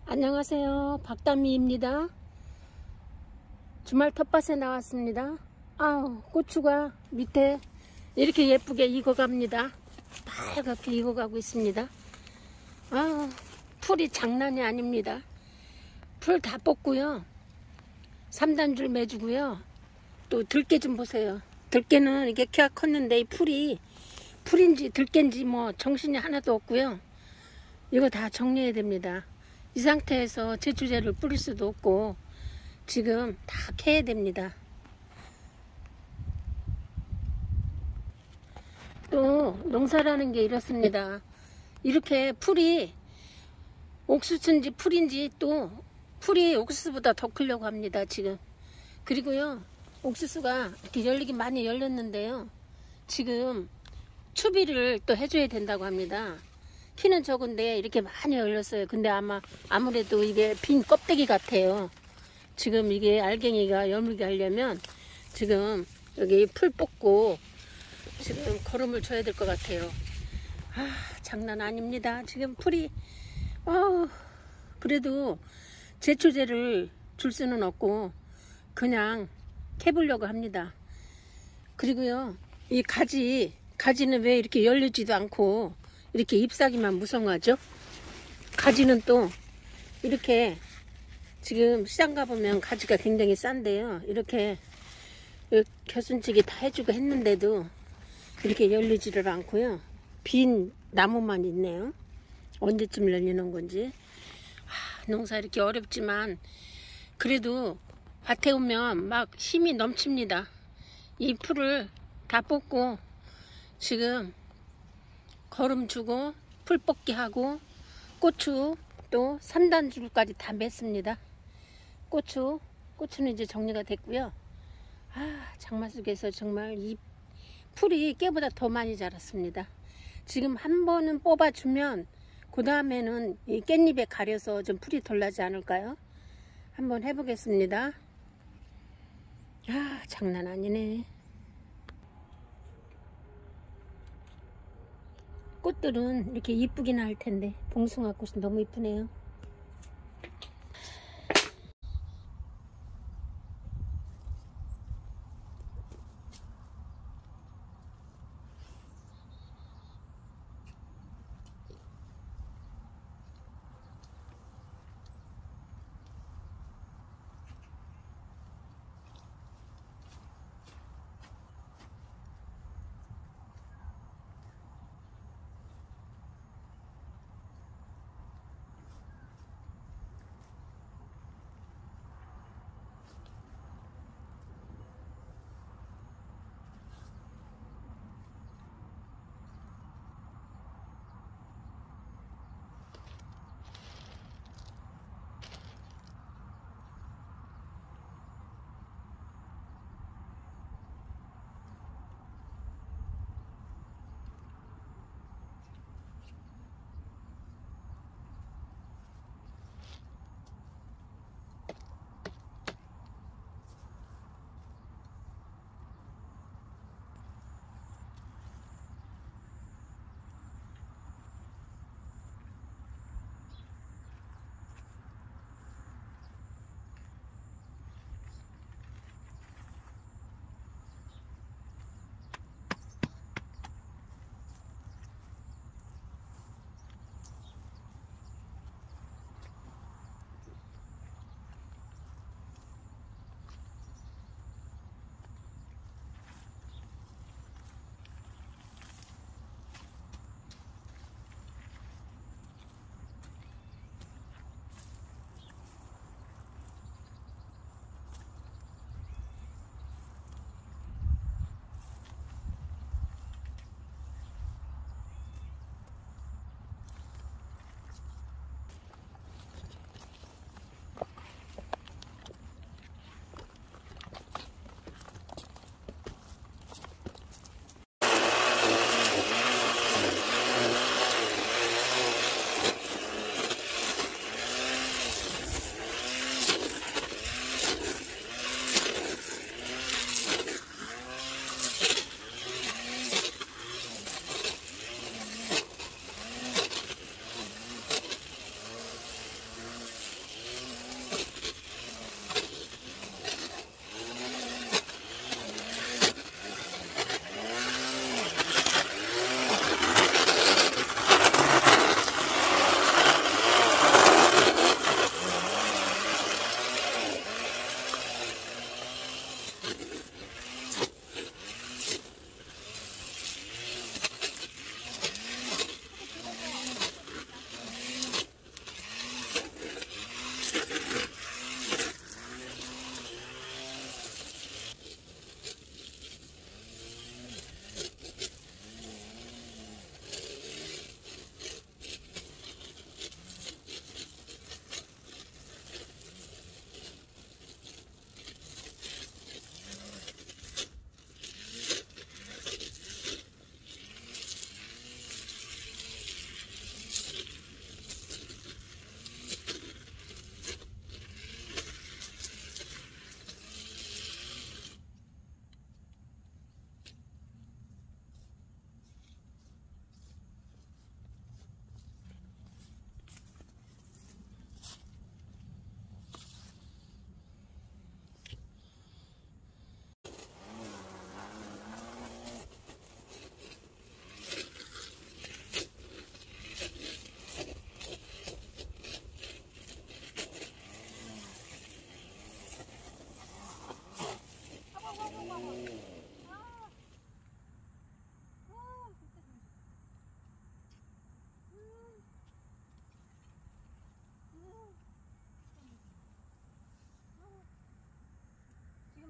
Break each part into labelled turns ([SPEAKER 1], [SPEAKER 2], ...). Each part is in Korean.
[SPEAKER 1] 안녕하세요. 박다미입니다. 주말 텃밭에 나왔습니다. 아우, 고추가 밑에 이렇게 예쁘게 익어갑니다. 빨갛게 익어가고 있습니다. 아, 풀이 장난이 아닙니다. 풀 다 뽑고요. 3단줄 매주고요. 또 들깨 좀 보세요. 들깨는 이게 키가 컸는데 이 풀인지 들깨인지 뭐 정신이 하나도 없고요. 이거 다 정리해야 됩니다. 이 상태에서 제초제를 뿌릴 수도 없고 지금 다 캐야 됩니다. 또 농사라는 게 이렇습니다. 이렇게 풀이 옥수수인지 풀인지 또 풀이 옥수수보다 더 크려고 합니다. 지금. 그리고요, 옥수수가 이렇게 열리긴 많이 열렸는데요, 지금 추비를 또 해줘야 된다고 합니다. 키는 적은데 이렇게 많이 열렸어요. 근데 아무래도 이게 빈 껍데기 같아요. 지금 이게 알갱이가 여물게 하려면 지금 여기 풀 뽑고 지금 거름을 줘야 될 것 같아요. 아, 장난 아닙니다. 지금 풀이 그래도 제초제를 줄 수는 없고 그냥 캐보려고 합니다. 그리고요, 이 가지는 왜 이렇게 열리지도 않고 이렇게 잎사귀만 무성하죠? 가지는 또 이렇게 지금 시장 가보면 가지가 굉장히 싼데요, 이렇게 겨순치기 다 해주고 했는데도 이렇게 열리지를 않고요. 빈 나무만 있네요. 언제쯤 열리는 건지. 농사 이렇게 어렵지만 그래도 밭에 오면 막 힘이 넘칩니다. 이 풀을 다 뽑고 지금 거름 주고 풀 뽑기 하고 고추 또 3단줄까지 다 맸습니다. 고추는 이제 정리가 됐고요. 장마 속에서 정말 이 풀이 깨보다 더 많이 자랐습니다. 지금 한 번은 뽑아주면 그 다음에는 이 깻잎에 가려서 좀 풀이 덜 나지 않을까요? 한번 해보겠습니다. 장난 아니네. 꽃들은 이렇게 이쁘긴 할 텐데 봉숭아 꽃이 너무 이쁘네요.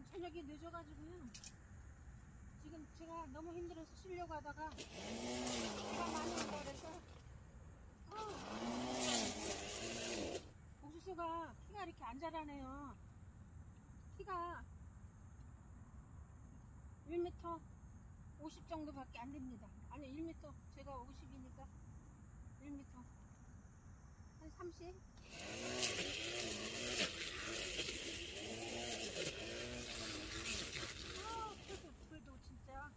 [SPEAKER 1] 저녁이 늦어가지고요. 지금 제가 너무 힘들어서 쉬려고 하다가 비가 많이 온다 그래서 옥수수가 키가 이렇게 안 자라네요. 키가 1m 50 정도밖에 안 됩니다. 아니 1m, 제가 50이니까 1m 한 30? 풀도 진짜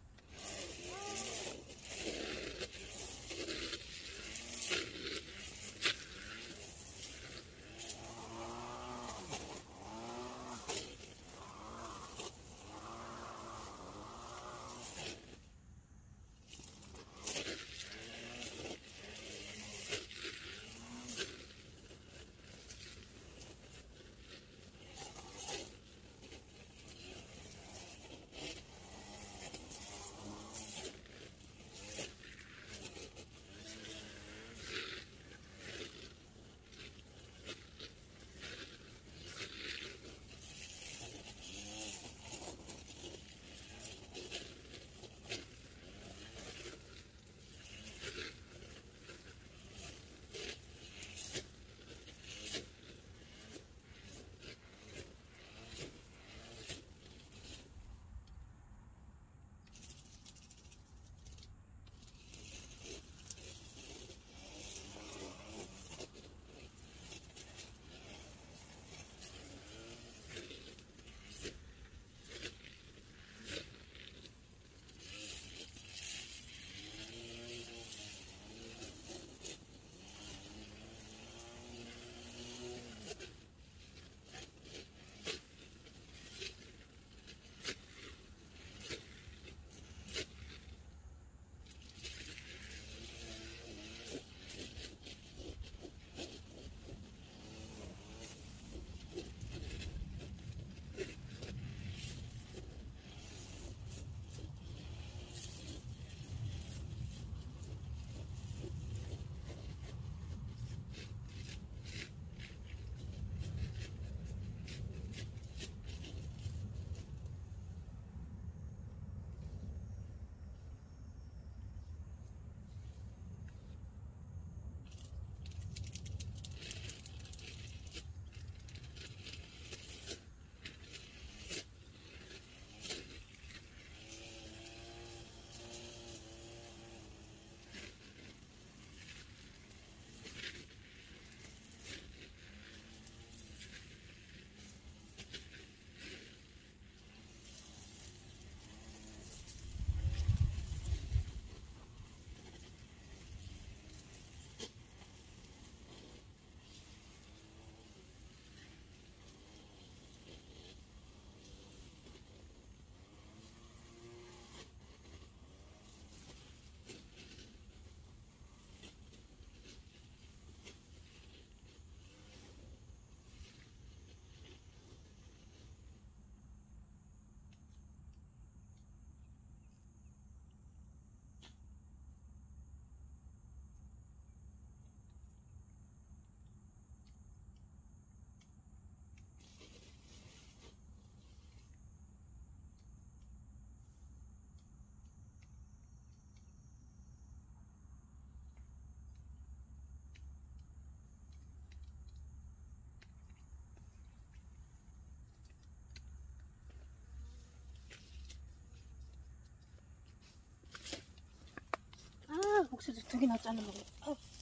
[SPEAKER 1] 옥수수 2개나 짜는 거.